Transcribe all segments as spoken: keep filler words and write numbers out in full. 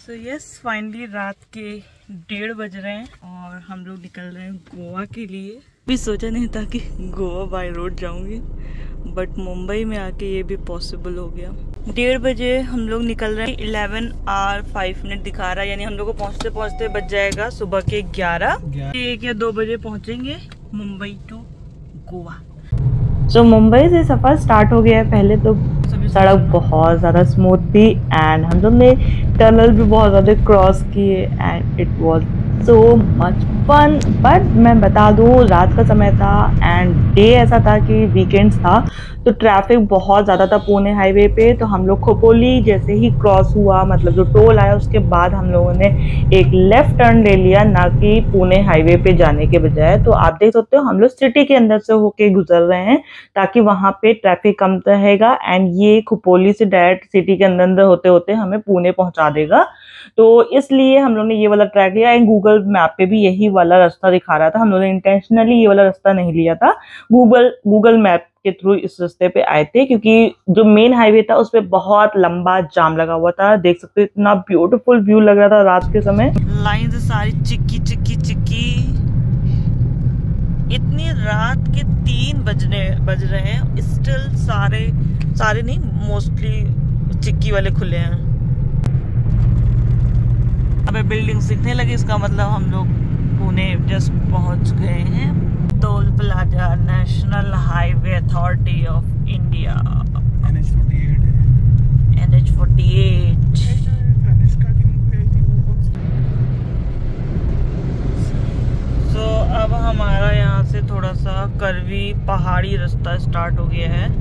So yes finally रात के डेढ़ बज रहे हैं और हम लोग निकल रहे हैं गोवा के लिए। भी सोचा नहीं था कि गोवा बाय रोड जाऊंगी, बट मुंबई में आके ये भी पॉसिबल हो गया। डेढ़ बजे हम लोग निकल रहे हैं। इलेवन आवर फाइव मिनट दिखा रहा है, यानी हम लोग को पहुंचते पहुंचते बज जाएगा सुबह के ग्यारह। एक या दो बजे पहुंचेंगे Mumbai to Goa. So so, Mumbai से सफ़र स्टार्ट हो गया है। पहले तो सड़क बहुत ज़्यादा स्मूथ थी एंड हम लोग ने टनल भी बहुत ज़्यादा क्रॉस किए and it was so much fun. But मैं बता दूँ रात का समय था एंड डे ऐसा था कि वीकेंड्स था, तो ट्रैफिक बहुत ज़्यादा था पुणे हाईवे पे। तो हम लोग खोपोली जैसे ही क्रॉस हुआ, मतलब जो टोल आया उसके बाद हम लोगों ने एक लेफ्ट टर्न ले लिया, ना कि पुणे हाईवे पे जाने के बजाय। तो आप देख सकते हो हम लोग सिटी के अंदर से होके गुजर रहे हैं ताकि वहाँ पे ट्रैफिक कम रहेगा एंड ये खोपोली से डायरेक्ट सिटी के अंदर अंदर होते होते हमें पुणे पहुँचा देगा। तो इसलिए हम लोग ने ये वाला ट्रैक लिया एंड गूगल मैप पे भी यही वाला रास्ता दिखा रहा था। हम लोगों ने इंटेंशनली ये वाला रास्ता नहीं लिया था, गूगल गूगल मैप के थ्रू इस रास्ते पे आए थे, क्योंकि जो मेन हाईवे था उस पे बहुत लंबा जाम लगा हुआ था। देख सकते हो इतना ब्यूटीफुल व्यू लग रहा था रात के समय। लाइन से सारी चिक्की चिक्की चिक्की। इतनी रात के तीन बजने बज रहे हैं, स्टिल सारे सारे नहीं मोस्टली चिक्की वाले खुले हैं। अबे बिल्डिंग्स दिखने लगी, इसका मतलब हम लोग पुणे जस्ट पहुंच गए हैं। Toll plaza National Highway Authority of India N H forty eight N H forty eight. तो अब हमारा यहाँ से थोड़ा सा करवी पहाड़ी रास्ता स्टार्ट हो गया है।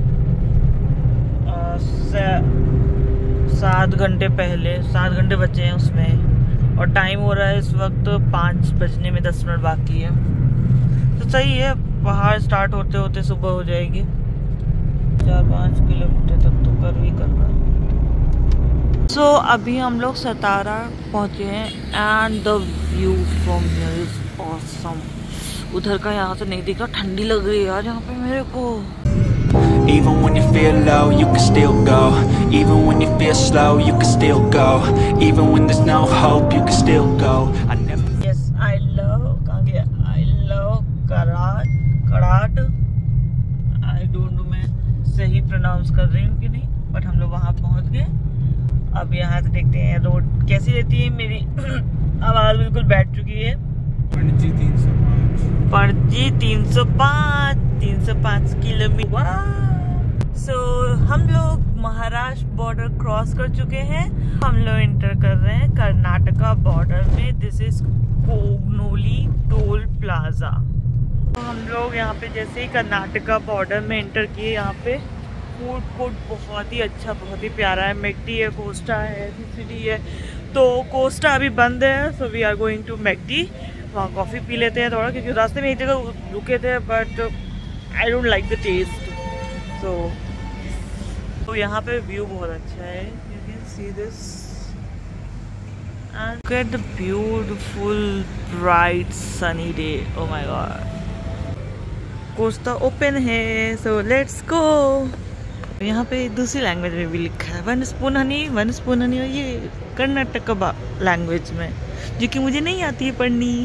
सात घंटे पहले सात घंटे बचे हैं उसमें, और टाइम हो रहा है इस वक्त पाँच बजने में दस मिनट बाकी है। तो सही है, पहाड़ स्टार्ट होते होते सुबह हो जाएगी। चार पाँच किलोमीटर तक तो कर भी करना। सो so, अभी हम लोग सतारा पहुंचे हैं and the view from here is awesome. उधर का यहाँ से नहीं दिखा, ठंडी लग रही है यार यहाँ पे मेरे को। Even when you feel low, you can still go. Even when you feel slow, you can still go. Even when there's no hope, you can still go. I never. Yes, I love. कहाँ गया? I love कराट कराट। I don't know मैं सही pronounce कर रही हूँ कि नहीं, but हम लोग वहाँ पहुँच गए। अब यहाँ से देखते हैं रोड कैसी रहती है। मेरी आवाज़ बिल्कुल बैठ चुकी है। पणजी तीन सौ पाँच पणजी तीन सौ पाँच तीन सौ पाँच किलोमीटर। सो so, हम लोग महाराष्ट्र बॉर्डर क्रॉस कर चुके हैं। हम लोग इंटर कर रहे हैं कर्नाटका बॉर्डर में। This is Kognoli toll plaza. तो हम लोग यहाँ पे जैसे ही कर्नाटका बॉर्डर में इंटर किए, यहाँ पे फूड कोर्ट बहुत ही अच्छा, बहुत ही प्यारा है। मैकडी है, कोस्टा है, सिटी है। तो कोस्टा अभी बंद है, so we are going to McD. वहाँ कॉफ़ी पी लेते हैं थोड़ा, क्योंकि रास्ते में एक जगह रुके थे but I don't like the taste. So तो यहाँ पे व्यू बहुत अच्छा है। You can see this and look at the beautiful bright sunny day. Oh my God. Costa open है, सो लेट्स गो। यहाँ पे दूसरी लैंग्वेज में भी लिखा है one spoon honey one spoon honey, और ये कर्नाटक लैंग्वेज में, जो कि मुझे नहीं आती है पढ़नी।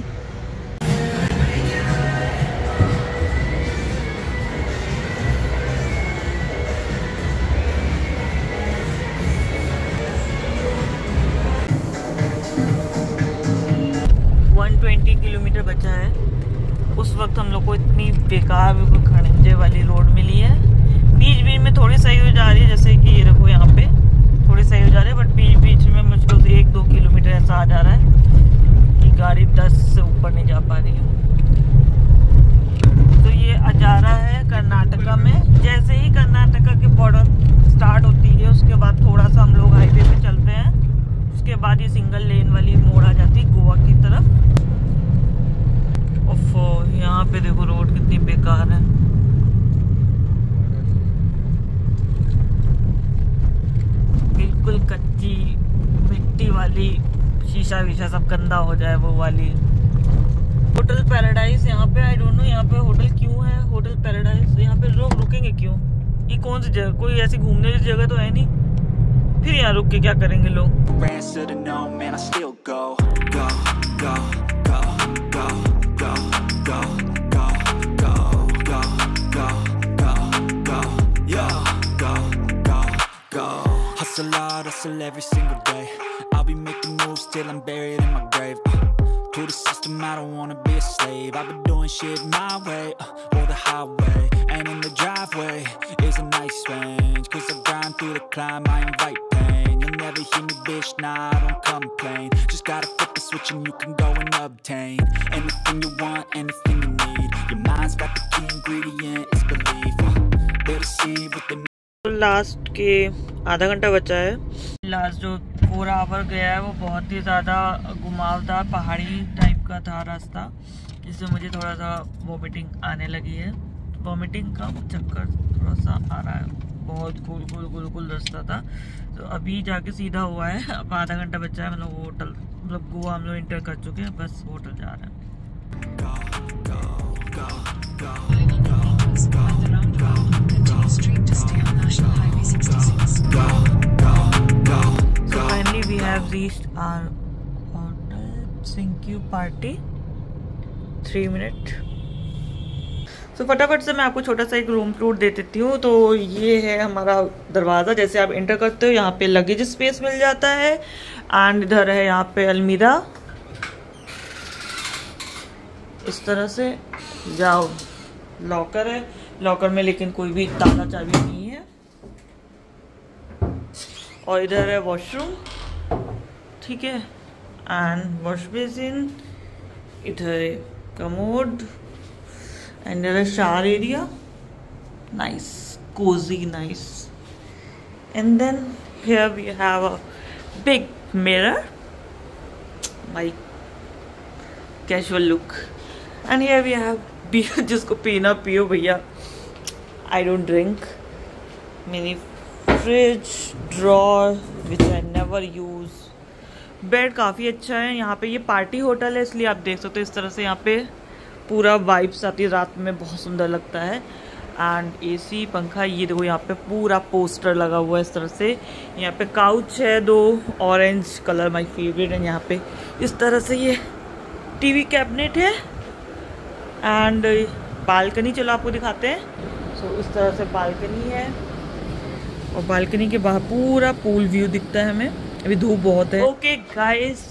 बीस किलोमीटर बचा है। उस वक्त हम लोग को इतनी बेकार बिल्कुल खड़ंजे वाली रोड मिली है। बीच बीच में थोड़ी सही हो जा रही है, जैसे कि ये देखो यहाँ पे थोड़ी सही हो जा रही है, बट बीच बीच में मुझको एक दो किलोमीटर ऐसा आ जा रहा है कि गाड़ी दस से ऊपर नहीं जा पा रही है। तो ये अजारा है कर्नाटका में। जैसे ही कर्नाटका के बॉर्डर स्टार्ट होती है, उसके बाद थोड़ा सा हम लोग हाईवे पे चलते हैं। उसके बाद ये सिंगल लेन वाली मोड़ आ जाती है गोवा की तरफ। ओफो, यहाँ पे देखो रोड कितनी बेकार है। बिल्कुल कच्ची मिट्टी वाली, शीशा वीशा सब गंदा हो जाए वो वाली। होटल पैराडाइज यहाँ पे, आई डोंट नो यहाँ पे होटल क्यों है होटल पैराडाइज। यहाँ पे लोग रुकेंगे क्यों? ये कौन सी जगह, कोई ऐसी घूमने की जगह तो है नहीं। फिर यहाँ रुक के क्या करेंगे लोग। Answer to no, man, I still go, go, go, go, go, go, go, go, go, go, go, go, go, yo, go, go, go. Hustle hard, hustle every single day. I'll be making moves till I'm buried in my grave. Uh, to the system, I don't wanna be a slave. I've been doing shit my way, uh, or the highway. And in the driveway is a nice range. Cause I grind through the climb, I invite pain. You'll never hear me, bitch, nah, I don't complain. Just gotta flip the switch and you can go and obtain anything you want, anything you need. Your mind's got the key ingredient, it's belief. uh, They'll see what they last के आधा घंटा बचा है। Last जो four hour गया है वो बहुत ही ज़्यादा घुमावदार पहाड़ी टाइप का था रास्ता, जिससे मुझे थोड़ा सा वॉमिटिंग आने लगी है। वॉमिटिंग का चक्कर थोड़ा सा आ रहा है, बहुत गोल गोल गोल गोल रास्ता था। तो अभी जाके सीधा हुआ है, अब आधा घंटा बचा है। मतलब होटल, मतलब गोवा हम लोग इंटर कर चुके हैं, बस होटल जा रहे हैं। So finally we have reached our hotel, Sinkyu Party, three minute. तो फटाफट से मैं आपको छोटा सा एक रूम टूर दे देती हूँ। तो ये है हमारा दरवाज़ा, जैसे आप एंटर करते हो यहाँ पे लगेज स्पेस मिल जाता है। एंड इधर है यहाँ पे अलमीरा, इस तरह से जाओ। लॉकर है, लॉकर में लेकिन कोई भी ताला चाबी नहीं है। और इधर है वॉशरूम, ठीक है, एंड वॉश बेसिन। इधर है कमोड एंड इधर है shower area, nice cosy nice. And then here we have a big mirror, my casual look. And here we have beer, जिसको पीना पियो भैया, I don't drink. Mini fridge, drawer which I never use. Bed काफ़ी अच्छा है यहाँ पे। ये पार्टी होटल है इसलिए आप देख सकते हो इस तरह से यहाँ पे पूरा वाइब्स आती है, रात में बहुत सुंदर लगता है। एंड एसी, पंखा, ये देखो यहाँ पे पूरा पोस्टर लगा हुआ है इस तरह से। यहाँ पे काउच है दो, ऑरेंज कलर माय फेवरेट है। यहाँ पे इस तरह से ये टीवी कैबिनेट है। एंड बालकनी, चलो आपको दिखाते हैं। सो so, इस तरह से बालकनी है और बालकनी के बाहर पूरा पूल व्यू दिखता है हमें। अभी धूप बहुत है। Okay guys,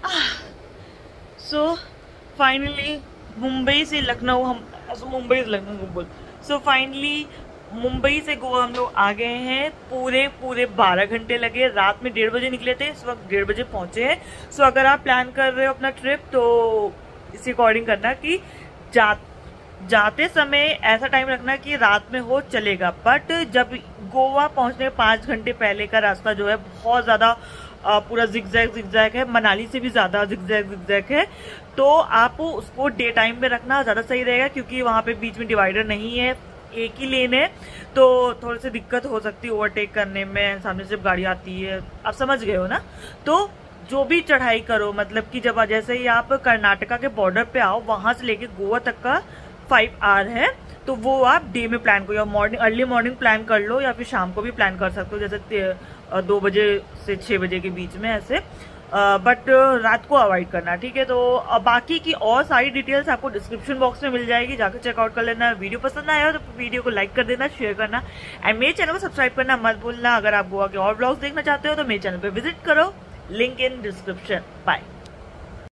so finally Mumbai से लखनऊ हम मुंबई से लखनऊ बोल सो फाइनली मुंबई से गोवा हम लोग आ गए हैं। पूरे पूरे बारह घंटे लगे। रात में डेढ़ बजे निकले थे, इस वक्त डेढ़ बजे पहुंचे हैं। सो अगर आप प्लान कर रहे हो अपना ट्रिप तो इसी अकॉर्डिंग करना कि जा जाते समय ऐसा टाइम रखना कि रात में हो चलेगा। बट जब गोवा पहुंचने पाँच घंटे पहले का रास्ता जो है बहुत ज़्यादा पूरा जिगजैग जिगजैग है, मनाली से भी ज़्यादा जिगजैग जिगजैग है। तो आप उसको डे टाइम में रखना ज़्यादा सही रहेगा, क्योंकि वहाँ पे बीच में डिवाइडर नहीं है, एक ही लेन है। तो थोड़ी सी दिक्कत हो सकती है ओवरटेक करने में, सामने से गाड़ी आती है, आप समझ गए हो ना। तो जो भी चढ़ाई करो, मतलब कि जब जैसे ही आप कर्नाटका के बॉर्डर पे आओ, वहां से लेके गोवा तक का फाइव आवर है, तो वो आप डे में प्लान करो, या मॉर्निंग अर्ली मॉर्निंग प्लान कर लो, या फिर शाम को भी प्लान कर सकते हो, जैसे दो बजे से छः बजे के बीच में ऐसे। बट रात को अवॉइड करना, ठीक है। तो बाकी की और सारी डिटेल्स आपको डिस्क्रिप्शन बॉक्स में मिल जाएगी, जाकर चेकआउट कर लेना। वीडियो पसंद आया हो तो वीडियो को लाइक कर देना, शेयर करना, एंड मेरे चैनल को सब्सक्राइब करना मत भूलना। अगर आप गोवा के और ब्लॉग्स देखना चाहते हो तो मेरे चैनल पे विजिट करो, लिंक इन डिस्क्रिप्शन। बाय।